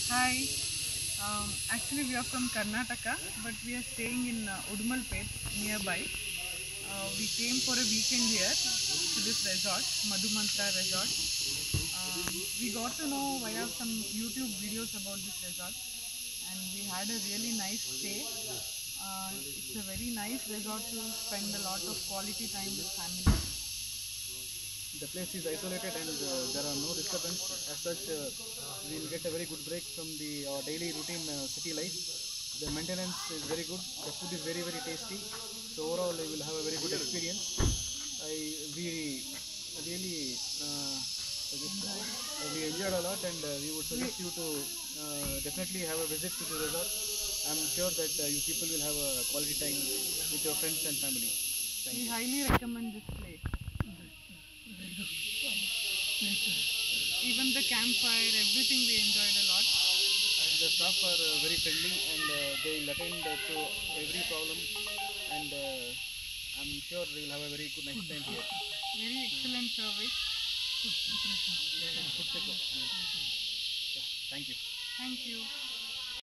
Hi. Actually, we are from Karnataka, but we are staying in Udumalpet nearby. We came for a weekend here to this resort, Madhumanthra resort. We got to know via some YouTube videos about this resort, and we had a really nice stay. It's a very nice resort to spend a lot of quality time with family. The place is isolated and there are no disturbance. As such, we will get a very good break from the daily routine city life. The maintenance is very good. The food is very tasty. So overall, we will have a very good experience. We really we enjoyed a lot, and we would suggest you to definitely have a visit to the resort. I'm sure that you people will have a quality time with your friends and family. We highly recommend this place. Even the campfire, everything we enjoyed a lot. The staff are very friendly and they will attend to every problem, and I'm sure we will have a very good nice time here. Very excellent service. Food preparation. Yeah, thank you. Thank you.